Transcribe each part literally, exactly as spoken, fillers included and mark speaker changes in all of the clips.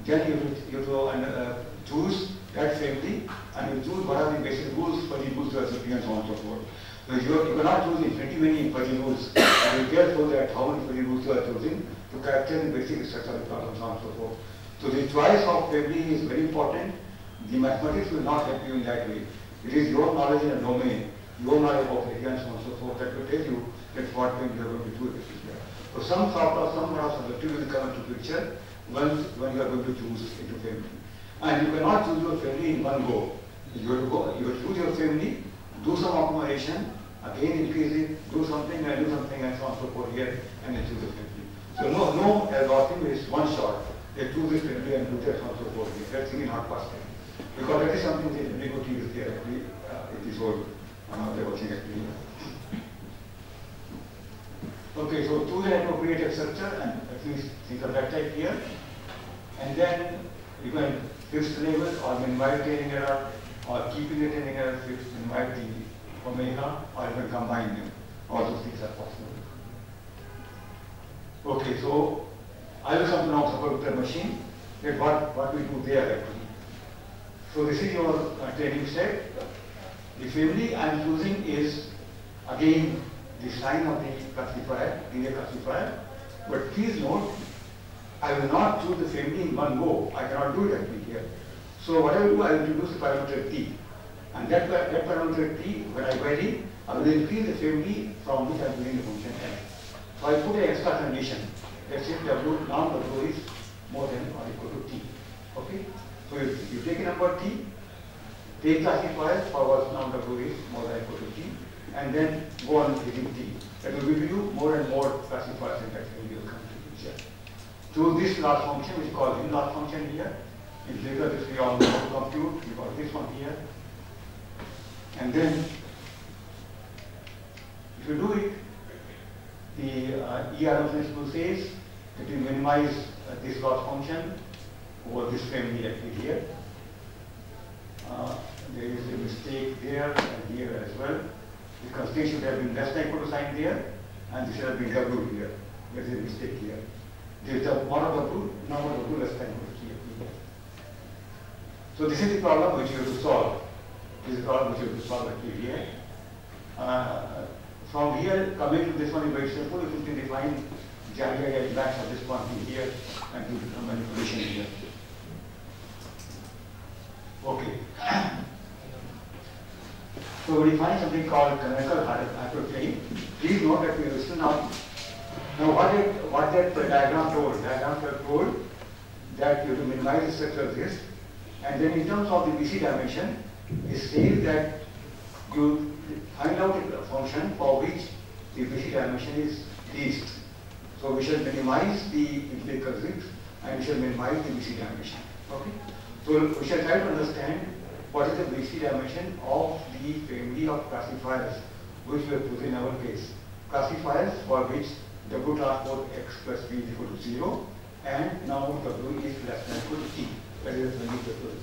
Speaker 1: then you have to, you have to uh, choose that family and you choose what are the basic rules for the rules to recipe and so on and so forth. So you, you cannot choose infinity many fuzzy rules. You be careful that how many fuzzy rules you are choosing to capture the basic structure of the problem and so on and so forth. So the choice of family is very important. The mathematics will not help you in that way. It is your knowledge in a domain, your knowledge of area and so on and so forth that will tell you that what family you are going to do with it. So some sort of some sort of subjective will come into picture once when you are going to choose into family. And you cannot choose your family in one go. You have to go, you have to choose your family, do some optimization, again increase it, do something and do something and so on and so forth here, and then choose the family. So no no algorithm is one shot. They choose this family and do that and so forth. That's really not possible. Because that is something that the ego is there actually uh, in this whole uh, they watching actually. Okay, so choose an appropriate structure and at least think of that type here. And then you can fix the label or minimize the training error or keeping the training error fixed, minimize the omega, or you can combine them. All those things are possible. Okay, so I will come to now support the machine that what, what we do there actually. So this is your uh, training set. The family I am choosing is again the sign of the classifier, linear classifier. But please note, I will not choose the family in one go. I cannot do it actually here. So what I will do, I will introduce the parameter t. And that, that parameter t, when I vary, I will increase the family from which I am doing the function f. So I put an extra condition. Let's say w, now w is more than or equal to t. Okay? So you, you take a number t, take classifier for what now w is more than or equal to t, and then go on using t. That will give you more and more classifiers and that will come to the picture. To this last function, which is called in last function here, is later this we all know how to compute, we got this one here. And then if you do it, the uh, E R M principle says that you minimize uh, this loss function over this family actually here. Uh, there is a mistake there and here as well. The constraint should have been less than equal to sign there, and this should have been W here. There is a mistake here. There is a one of W, number of W less than equal to here. So this is the problem which you have to solve. This is the problem which you have to solve actually here. Uh, from here, coming to this one is very simple. You can define the idea at max of this quantity here and do the manipulation here. Okay. So we define something called canonical hyperplane. Please note that we are still now. Now what did what that diagram told? Diagram told that you have to minimize the structure of this, and then in terms of the B C dimension, it says that you find out a function for which the B C dimension is least. So we shall minimize the empirical risks and we shall minimize the B C dimension. Okay. So we shall try to understand what is the B C dimension of the family of classifiers which we have put in our case. Classifiers for which W transport x plus b is equal to zero and now W is less than equal to t. That is the value W.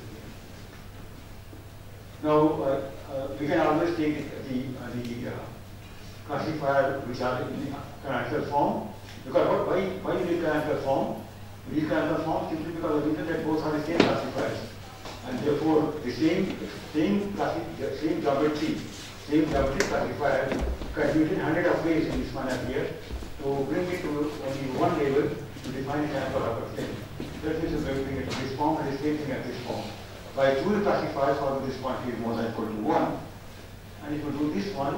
Speaker 1: Now uh, uh, we can always take the, uh, the uh, classifier which are in canonical form, because what, why, why you need canonical form? We need canonical form simply because of the reason that both are the same classifiers. And therefore, the same same classi the same geometry, same geometry classifier contributed hundred of ways in this manner here to bring it to only one level to define a canonical hyperplane. That means we bring it to this form and the same thing at this form. So I choose classifiers for this quantity is more than equal to one, and if you do this one,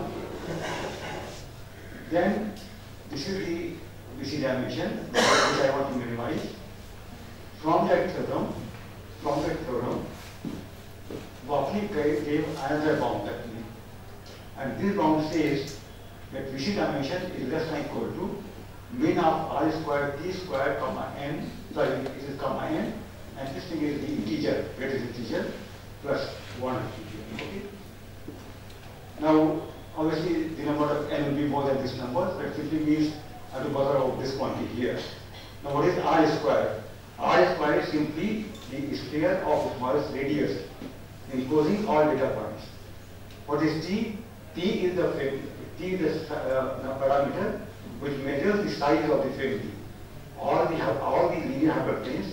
Speaker 1: then this is the B C dimension which I want to minimize. From that theorem, from that theorem, Berkeley gave another bound actually. And this bound says that B C dimension is less than equal to min of r square t square comma n, sorry, this is comma n, and this thing is the integer, where is integer, plus one. Okay. Now, obviously, the number of n will be more than this number, so it simply means I have to bother about this quantity here. Now, what is r square? R square is simply the sphere of smallest radius enclosing all data points. What is t? T is the t is the uh, parameter which measures the size of the family. All the all the linear hyperplanes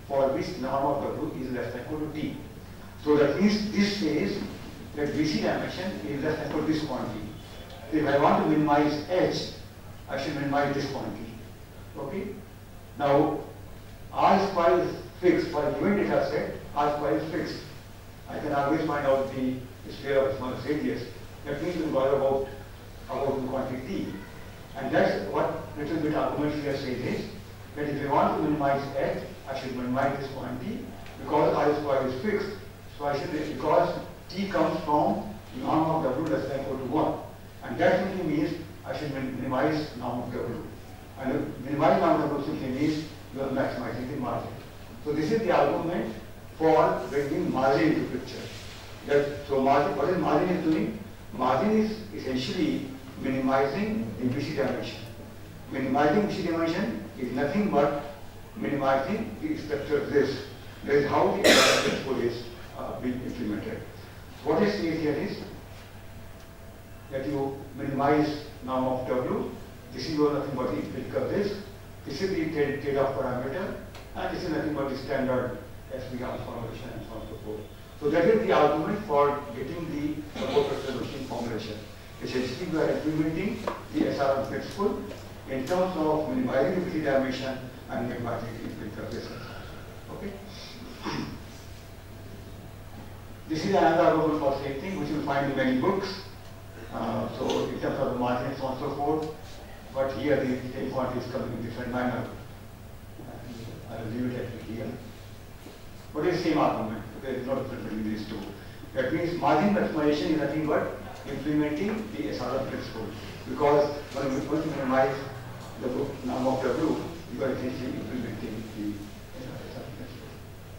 Speaker 1: for which norm of W is less than equal to T. So that means this says that B C dimension is less than equal to this quantity. If I want to minimize H, I should minimize this quantity. Okay? Now, R square is fixed. For a given data set, R square is fixed. I can always find out the sphere of smallest radius. That means we can worry about, about the quantity T. And that's what little bit argument here says is that if you want to minimize H, I should minimize this quantity because R square is fixed. So I should, because T comes from the norm of W less than or equal to one. And that simply means I should minimize norm of W. And minimize norm of W simply means you are maximizing the margin. So this is the argument for bringing margin into picture. That, so margin, what is margin is doing? Margin is essentially minimizing the B C dimension. Minimizing B C dimension is nothing but minimizing the structure of this. That is how the principle is uh, being implemented. What it says here is that you minimize norm of W. This is nothing but the empirical of this. This is the trade-off parameter, and this is nothing but the standard S V R formulation and so on and so forth. So that is the argument for getting the support vector machine formulation. Essentially, we are implementing the S R M principle in terms of minimizing the B C dimension and minimizing the empirical distance. Okay. This is another argument for same thing, which you will find in many books. Uh, so in terms of the margin and so on and so forth, but here the same quantity is coming in different manner. I will leave it at here. But it is the same argument. There is no difference between these two. That means margin maximization is nothing but implementing the S R M principle. Because when we want to minimize the norm of W, you are essentially implementing the S R M principle.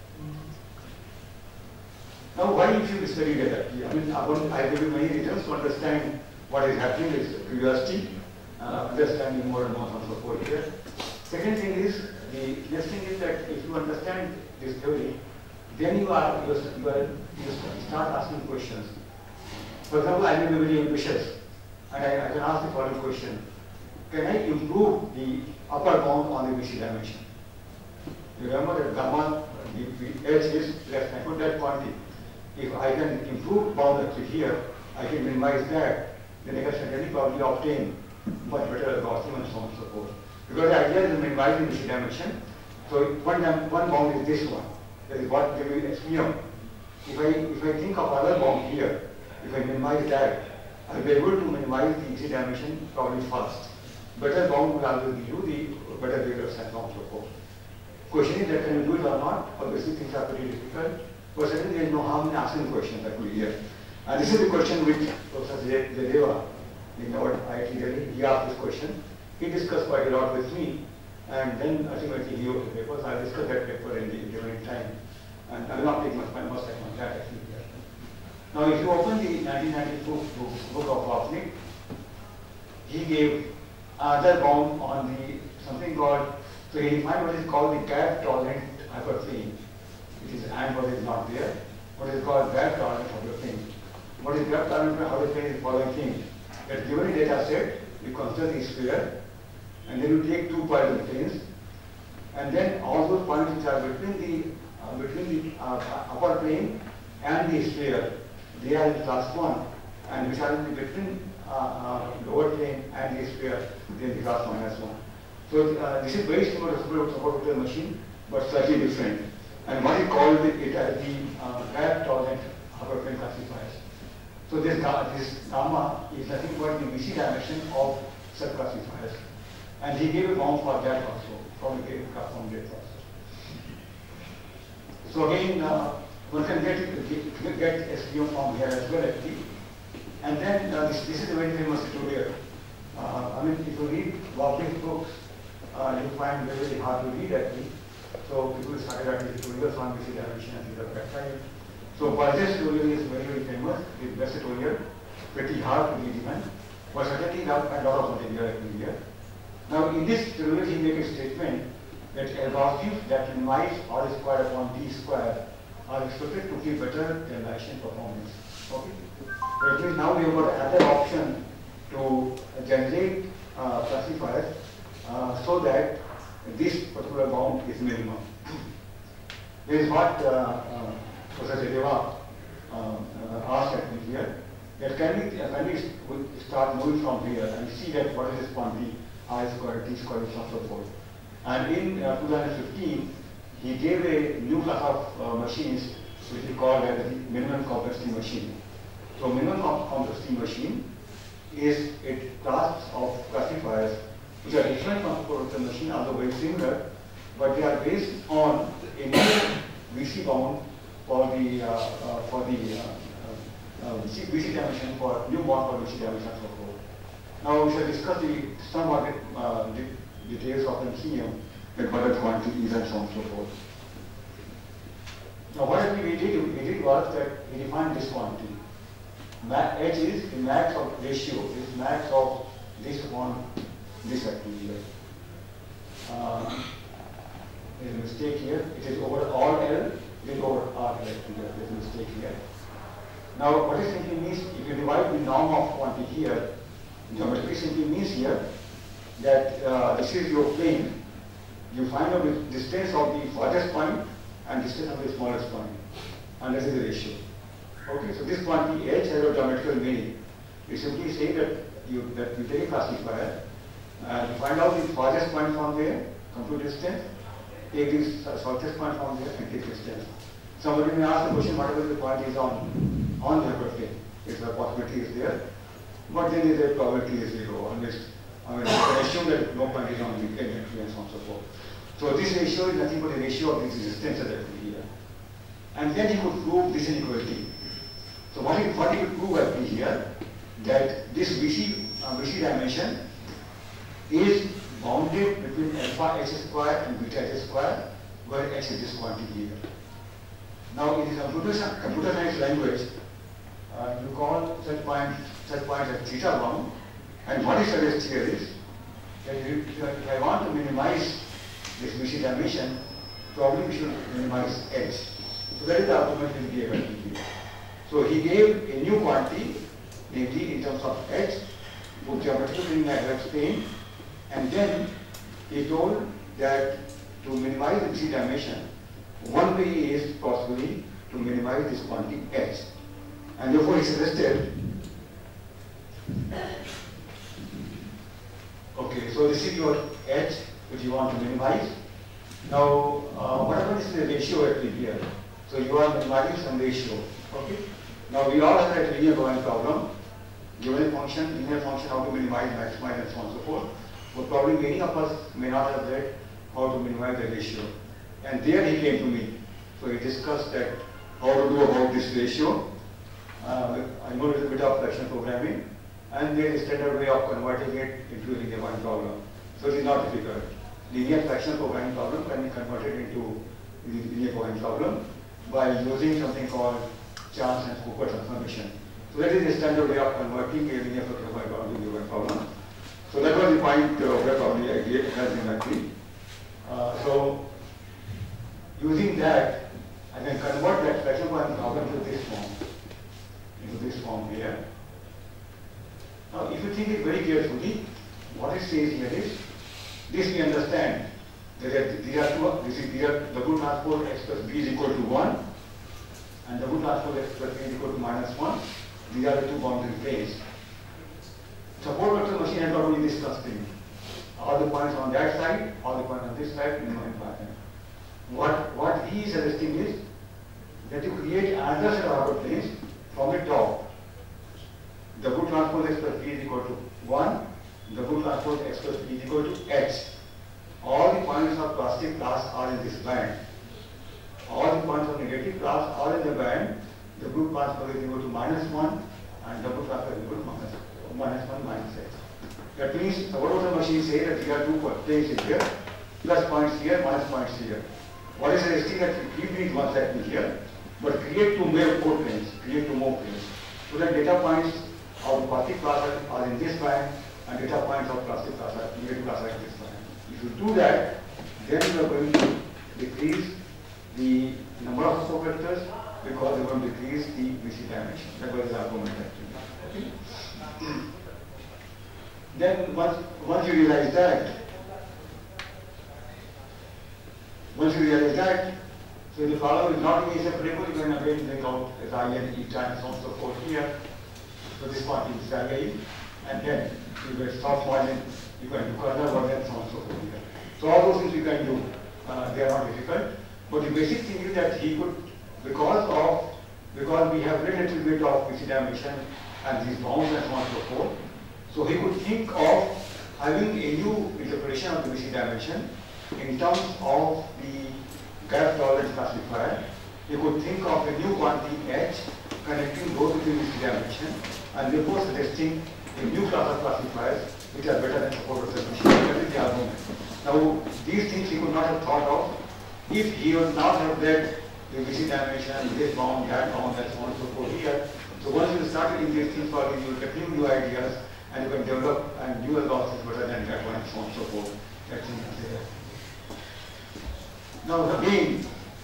Speaker 1: Now, why you should study data? I mean, I give you many reasons to understand what is happening is curiosity, uh, understanding more and more and so forth here. Second thing is, the next thing is that if you understand this theory, then you are, you, are, you, are, you start asking questions. For example, I may be very ambitious, and I, I can ask the following question. Can I improve the upper bound on the B C dimension? You remember that gamma, the, the H is less than that quantity. If I can improve bound actually here, I can minimize that, then I can certainly probably obtain much better Gaussian and so on and so forth. Because the idea is minimizing the B C dimension. So one, one bound is this one. That is what they will experience. If I, if I think of other bound here, if I minimize that, I'll be able to minimize the B C dimension probably first. Better bound will always give you the better rigorous and so on and so forth. Question is that can you do it or not? Obviously things are pretty difficult. But certainly there is no harm in asking questions that we hear. And this is the question which Professor Jayadeva in our I I T Delhi, he asked this question. He discussed quite a lot with me, and then ultimately he wrote the papers. I discussed that paper in the intervening time. And I will not take much time, much time on that actually here. Now if you open the nineteen ninety-two book, book of Wapnick, he gave another bound on the something called, so he defined what is called the gap tolerant hyperplane. It is and what is not there. What is called gap tolerant hyperplane. What is gap tolerant hyperplane is the following thing. That given a data set, you consider the sphere, and then you take two parallel planes, and then all those points which are between the uh, between the uh, upper plane and the sphere, they are in class one, and which are in the between uh, uh, lower plane and the sphere, they are in the class minus one. So uh, this is very similar to support vector machine, but slightly different. And what is called it, it as the uh, gap tolerant upper plane classifiers. So this, this gamma is nothing but the B C dimension of subclassifiers. And he gave a bound for that also, from the from that also. So again, uh, one can get, get, get S V M from here as well actually. And then uh, this, this is a very famous tutorial. Uh, I mean, if you read Wapnick's books, uh, you find very, very hard to read actually. So people started writing tutorials on B C dimension and things of that kind. So Balzer's tutorial is very, very famous. It's best tutorial, pretty hard to read even, but certainly a lot of material here. Now in this tutorial he makes a statement that algorithms that minimize R squared upon D squared are expected to give better generalization performance. Okay? That means now we have got another option to generate uh, classifiers uh, so that this particular bound is minimum. Here is what uh, uh, Professor Deva uh, uh, asked at me here. That can we, uh, can we start moving from here and see that what is this quantity, I squared, T squared, and so forth. And in uh, two thousand fifteen, he gave a new class of uh, machines which we call as the minimum complexity machine. So minimum complexity machine is a class of classifiers which are different from supervector machine, although very similar, but they are based on a new V C bound for the uh, uh, for the uh, uh, V C dimension for new bound for V C dimension and so forth. Now we shall discuss the somewhat uh, the details of them here, like what are the quantities and so on and so forth. Now what we did, we did was that we defined this quantity. Ma H is the max of ratio, is max of this upon this actually here. Uh, there is a mistake here. It is over all L, it is over R actually. There is a mistake here. Now what it simply means, if you divide the norm of quantity here, geometry simply means here that uh, this is your plane. You find out the distance of the farthest point and distance of the smallest point, and this is the ratio. Okay, so this quantity H has a geometrical meaning. We simply say that you that you take a classifier and find out the farthest point from there, compute distance, take the shortest point from there and take distance. Somebody may ask the question, whatever the point is on on the upper plane, if the possibility is there, but then the probability is zero. Unless, I mean, you can assume that no point is on the plane and so on and so forth. So this ratio is nothing but the ratio of these distances that we here. And then he could prove this inequality. So what he, what he could prove actually here, that this V C, uh, V C dimension is bounded between alpha h square and beta h square, where h is this quantity here. Now in the computer, computer science language, uh, you call such point such point as theta bound, and what he suggests here is that if, if I want to minimize this V C dimension, probably we should minimize h. So that is the argument he gave here. So he gave a new quantity, namely in terms of h, for geometrical meaning I have explained, and then he told that to minimize the V C dimension, one way is possibly to minimize this quantity h. And therefore he suggested, okay, so this is your h which you want to minimize. Now, uh, whatever is the ratio actually here, so you are minimizing some ratio, okay? Now we all have a linear covariance problem, given a function, linear function, how to minimize, maximize, and so on and so forth. But probably many of us may not have read how to minimize the ratio. And there he came to me. So he discussed that how to do about this ratio. Uh, I know a little bit of fractional programming, and there is a standard way of converting it into a linear covariance problem. So it is not difficult. Linear fractional programming problem can be converted into linear covariance problem by using something called chance and Cooper transformation. So that is the standard way of converting a linear fractional problem into a linear problem. So that was the point uh, where probably I gave has been actually. Uh, so using that, I can convert that fractional covariance problem to this form, into this form here. Now, if you think it very carefully, what it says here is, this we understand that these are two, this is here double transpose x plus b is equal to one, and double transpose x plus b is equal to minus one. These are the two boundary planes. Support vector machine has got only this constraint. All the points on that side, all the points on this side, minimum and maximum. What, what he is suggesting is that you create another set of order planes from the top. Double transpose x plus b is equal to one, double transpose x plus b is equal to h. All the points of positive class are in this band. All the points of negative class are in the band. Double transpose is equal to minus one, and double transpose is equal to minus, minus one minus h. That means our order machine says that there are two planes here, plus points here, minus points here. What is suggesting that you keep these one segment here, but create two more planes, create two more planes. So that data points of the positive class are in this band, and data points of plastic class are negative class are in this band. If you do that, then you are going to decrease the number of subvectors because you are going to decrease the V C dimension. That was the argument actually. Okay. Then once once you realize that, once you realize that, So if the follower is not being separable, you can again take out as I N E times so on so forth here. So this quantity is I A, and then you get soft margin, you can do kernel or then so on so forth here. So all those things you can do, uh, they are not difficult. But the basic thing is that he could, because of, because we have very little bit of V C dimension and these bounds and so on and so forth, so he could think of having a new interpretation of the V C dimension in terms of the gap tolerance classifier. You could think of a new quantity H connecting both of the V C dimension and therefore suggesting a new class of classifiers which are better than support of the machine. That is the argument. Now, these things he could not have thought of if he would not have read the V C dimension, this bound, that bound, and so on and so forth here. So once you start reading these things for you, you will get new, new ideas and you can develop and new algorithms better than that one and so on and so forth. That's thing there. Now again,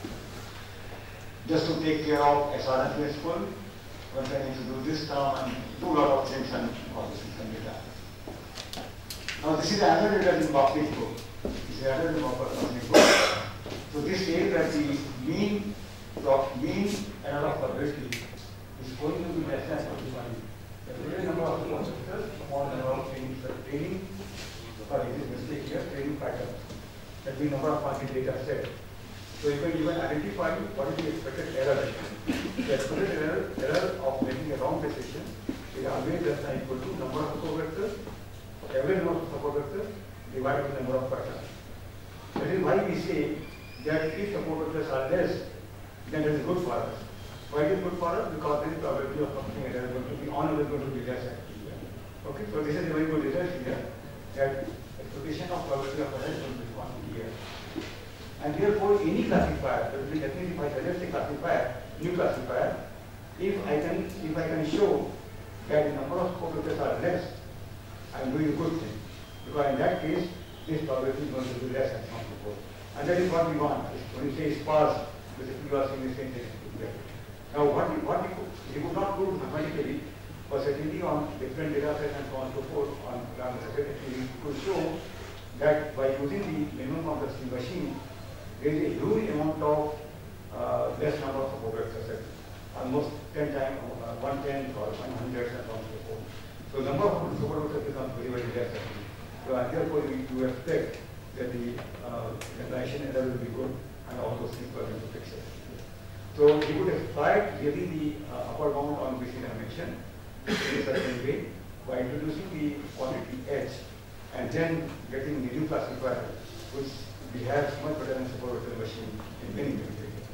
Speaker 1: just to take care of S R M principle, one can introduce this term and do a lot of things and all this can be done. Now this is another data in Barclay's book. This is another in Barclay's book. So this says that the mean, mean error of probability is going to be less than forty-five. The total number of constructors, small number of training, training, sorry, this mistake here, training pattern. That means number of quantity data set. So you can even identify what is the expected error. The expected error, error of making a wrong decision is always less than equal to number of support vectors, every number of support vectors divided by the number of patterns. That is why we say that if support vectors are less, then it is good for us. Why is it good for us? Because then the probability of something error is going to be on is going to be less actually. Okay, so this is a very good result here that expectation of probability of error is going to be one here. And therefore any classifier, that will be definitely if I suggest a classifier, new classifier, if I can if I can show that the number of support vectors are less, I am doing a good thing. Because in that case, this probability is going to be less and so on and so forth. And that is what we want. When you say sparse, basically you are saying the same thing. Now what we, what we could, we could not prove mathematically, but certainly on different data sets and so on and so forth, on we could show that by using the minimum complexity machine, there is a huge amount of uh, less number of support vectors, almost ten times, uh, one tenth or one hundred and so on and so forth. So the number of support vectors becomes very, very less actually. So and therefore we do expect that the uh, translation error will be good and all those things were going to fix it. So we could exploit really the uh, upper bound on V C dimension in a certain way by introducing the quantity H and then getting the new classifier, which we have much better than support vector machine in many, many ways.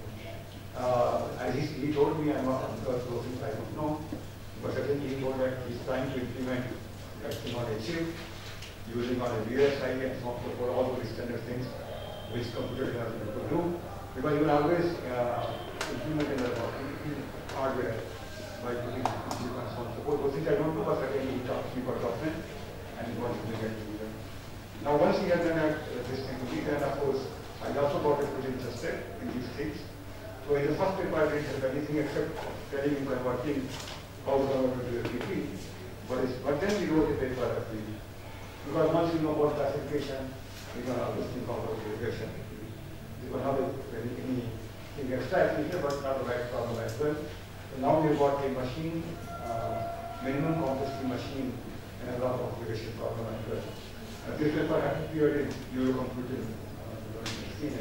Speaker 1: Uh, and he, he told me, I'm not because those things I don't know, but certainly he told that he's trying to implement that thing on a chip, using on a V S I and so on, so forth, all those standard things which computer are able to do. Because you will always uh, implement in the hardware by putting chip and so on. So those things I don't do, but certainly he talks to me for document and he wants to get to do them. Now once he has done that, uh, this thing complete, then of course I also got pretty interested in these things. So in the first paper I didn't have anything except telling him about working how to convert to a P P. But, but then we wrote a paper actually. Because once you know about classification, you can always think about regression. You can have anything extra here, but not the right problem as well. So now we've got a machine, uh, minimum complexity machine, and a lot of regression problem as well. Uh, this paper appeared in Eurocomputing uh, sixteen.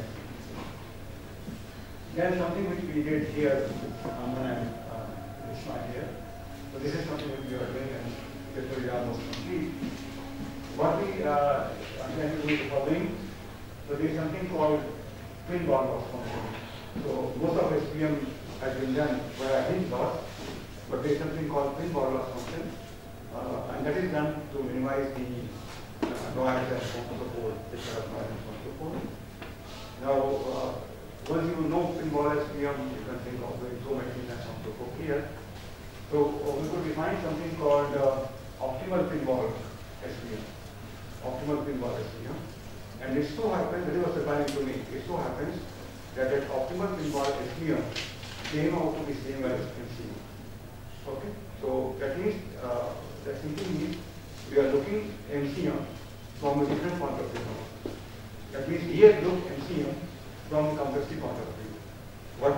Speaker 1: Then something which we did here with Aman and uh, Ishmael here. So this is something which we are doing, and this will be almost complete. What we uh, are going to do the following. So there is something called pinball loss function. So most of S P M has been done via hinge loss, but there is something called pinball loss function, uh, and that is done to minimize the uh, noise and so on and so forth, picture of noise and so on and so forth. Now, uh, once you know pinball S P M, you can think of doing so many things and so on and so forth here. So uh, we could define something called uh, optimal pinball S P M. Optimal pinball S P M. And it so happens, that was surprising to me, it so happens that that optimal pinball S P M came out to be same as M C U. Okay? So that means, uh, that simply means we are looking M C M from a different point of view. That means here look M C M from the complexity point of view.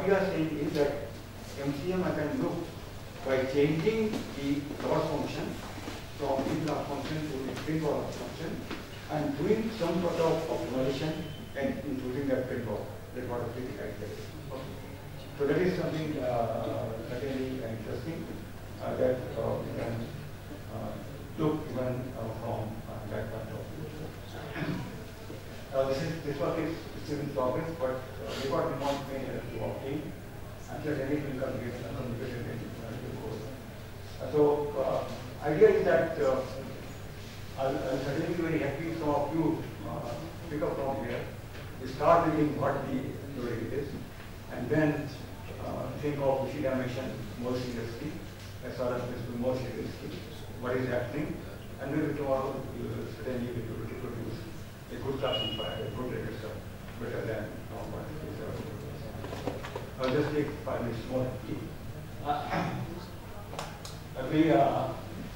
Speaker 1: what we are saying is that M C M I can look by changing the loss function from int loss function to the print loss function and doing some sort of optimization and including that print loss. That's what the criteria is. So that is something uh, certainly interesting uh, that uh, we can uh, look even uh, from uh, that point of view. Uh, this is this work is still in progress, but uh, we got remote may help to obtain until anything can be communicated in the course. Uh, so uh, idea is that uh, I'll, I'll certainly be very happy some of you uh, pick up from here. You start reading what the theory is, and then uh, think of Vishy dimension more seriously, as far as principle more seriously, what is happening, and maybe tomorrow you will certainly be able to produce a good classifier, a good register, better than uh, what is uh, I'll just take five minutes more. Uh, we, uh,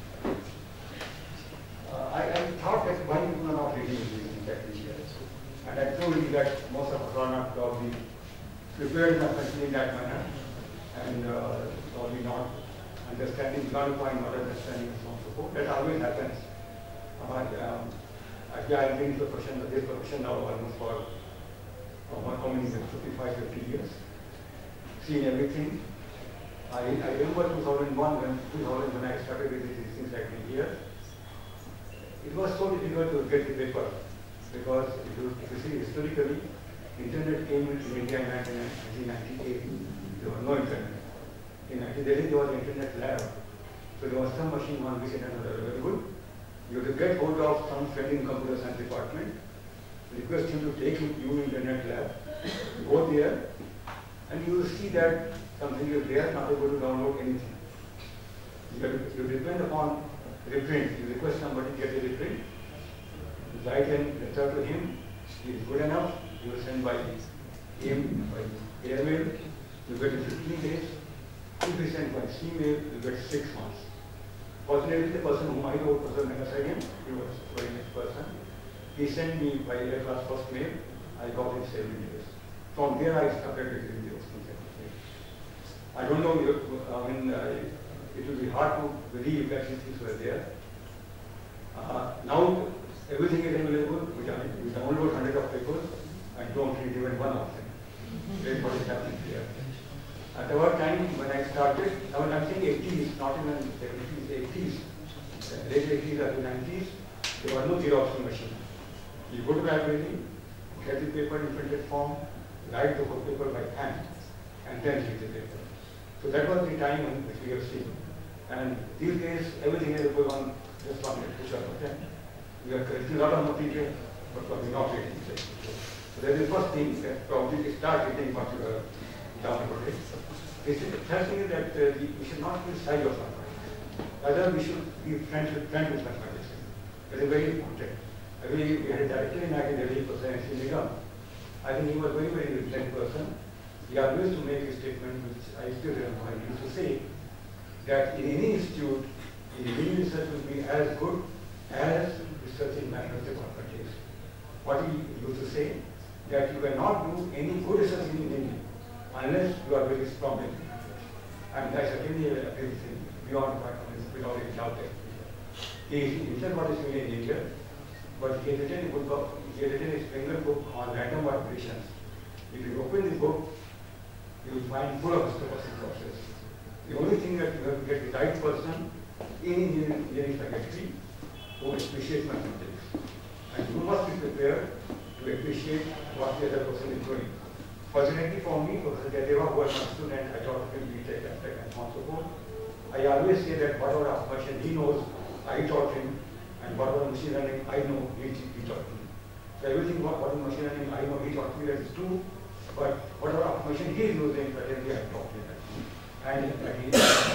Speaker 1: uh, I, I thought that why people are not reading these things actually. And I told you that most of us are not probably prepared enough in that manner, and uh, probably not understanding, clarifying, not understanding, and so on and so forth. That always happens. Uh, um, yeah, I've been in the profession, this profession now almost for uh, how many years? fifty-five, fifty years. Seen everything. I, I remember two thousand one when, two thousand, when I started with these things like here. It was so difficult to get the paper because if you, if you see historically, internet came into India in nineteen ninety-eight. There was no internet. In nineteen eighty, there was an internet lab. So there was some machine on which internet was available. You have to get hold of some friend in computer science department, request him to take you to internet lab, go there, and you will see that something is there, not able to download anything. You, have to, you depend upon reprint. You request somebody to get a reprint, you write a letter to him, he is good enough, you will send by him, by airmail, you get it fifteen days. If you send by email, you get six months. Fortunately, the person whom I know, Professor Megasarian, he was a very nice person. He sent me by air class first mail, I got it seven days. From there, I started reading those things. I don't know, I mean, uh, it will be hard to believe that these things were there. Uh, now, everything is available. We, we download hundreds of papers and don't read even one of them. That's what is happening here. At our time, when I started, I mean, I'm saying eighties, not even seventies, eighties, late eighties, early nineties, there was no Xerox machine. You go to the library, get the paper in printed form, write the whole paper by hand, and then read the paper. So that was the time in which we have seen. And these days, everything is available on just one push of a button. We are collecting a lot of material, but probably not reading it. So that is the first thing that probably start reading what you are down about it. The third thing is that uh, we should not be shy of mathematics. Rather, we should be friends with, friends with mathematics. That is very important. I mean, we had a director in nineteen eighty for Science in Nigam. I think he was a very, very intelligent person. He always used to make a statement which I still remember. He used to say that in any institute, in any research will be as good as research in mathematics or mathematics. What he used to say, that you cannot do any good research in engineering unless you are very strong in it. And I certainly agree with him beyond without any doubt. He himself was a civil engineer, but he had written a book, he had written a Spengler book on random operations. If you open this book, you will find full of stochastic process. The only thing that you have to get the right person in engineering faculty who appreciates mathematics. And you must be prepared to appreciate what the other person is doing. Fortunately for me, Professor Jayadeva, who was my student, I taught him B Tech, M Tech, and so on and so forth. I always say that whatever information he knows, I taught him, and whatever machine learning I know, he, he taught me. So everything what, what machine learning I know, he taught me, that is true. But whatever information he is using, certainly I taught him. And uh, he,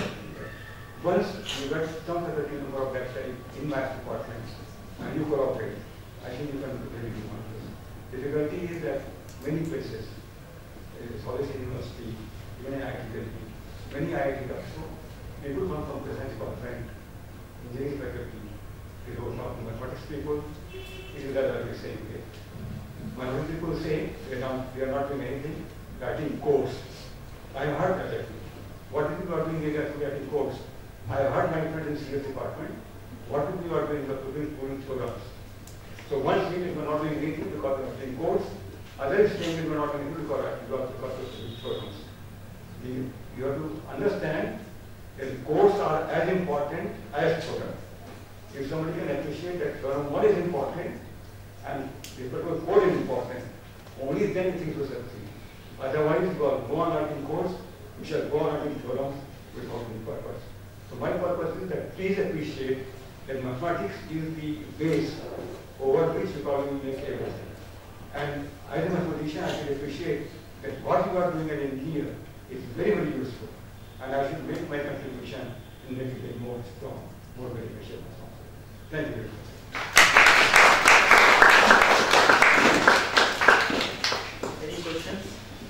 Speaker 1: once you get some faculty member of that study in math department, and you cooperate, I think you can really do wonders. The difficulty is that many places, College University, even in I I T Delhi, many I I T also, people come from the science department, engineering faculty, they don't talk to mathematics people, it is rather the same way. Mathematics people say they, don't, they are not doing anything, writing codes. I have heard that actually. What people are doing is actually getting codes. I have heard my friends in C S department, what people are doing is doing coding programs. So one thing is we are not doing anything because we are doing codes, other thing is we are not doing anything because because of doing programs. You, you have to understand that codes are as important as programs. If somebody can appreciate that program one is important and the code is important, only then things will succeed. Otherwise, you will go on writing codes, you shall go on writing programs without any purpose. So my purpose is that please appreciate that mathematics is the base over which you probably make everything. And as a mathematician, I should appreciate that what you are doing as an engineer is very, very useful. And I should make my contribution in making it more strong, more beneficial. Thank you very much.
Speaker 2: Any questions?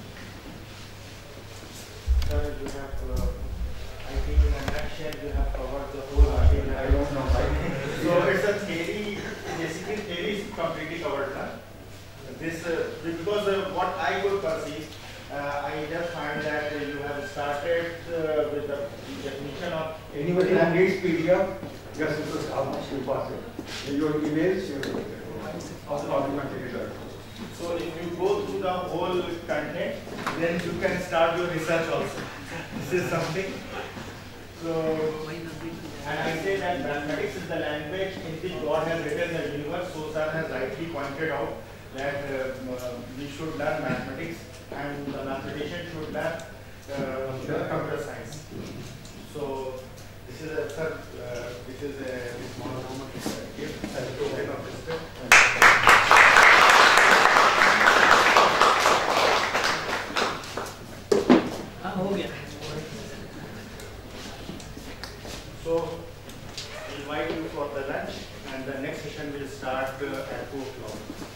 Speaker 2: Sir, you have, uh, I think in a nutshell, you have covered the whole material.
Speaker 1: I don't know.
Speaker 2: So it's a theory, basically theory is completely covered now. This, uh, because uh, what I could perceive, uh, I just find that uh, you have started uh, with the definition of
Speaker 1: Anybody who needs P D F, just this is how much you pass it. In your emails, you will automatically result.
Speaker 2: So if you go through the whole content, then you can start your research also. This is something. So, and I say that mathematics is the language in which God has written the universe. So sir has rightly pointed out that uh, uh, we should learn mathematics and the mathematician should learn uh, computer science. So this is a sir, uh, this is a small gift as a token of respect. So, we invite you for the lunch and the next session will start uh, at two o'clock.